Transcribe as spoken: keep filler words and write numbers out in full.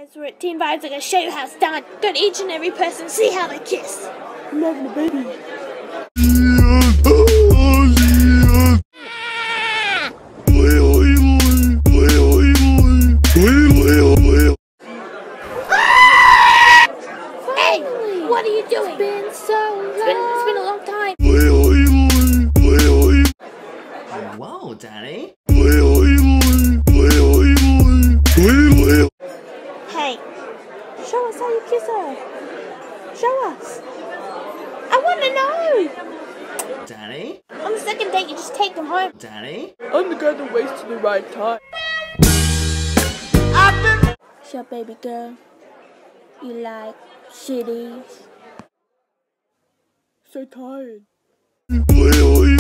guys, we're at Teen Vibes. I'm gonna show you how it's done. Go to each and every person, see how they kiss. I'm loving the baby. Hey, what are you doing? It's been so long. It's been, it's been a long time. Whoa, Daddy. Hey, show us how you kiss her. Show us. I want to know. Daddy? On the second date, you just take them home. Daddy? I'm the guy that waits to the right time. Shut up, baby girl. You like shitties. So tired.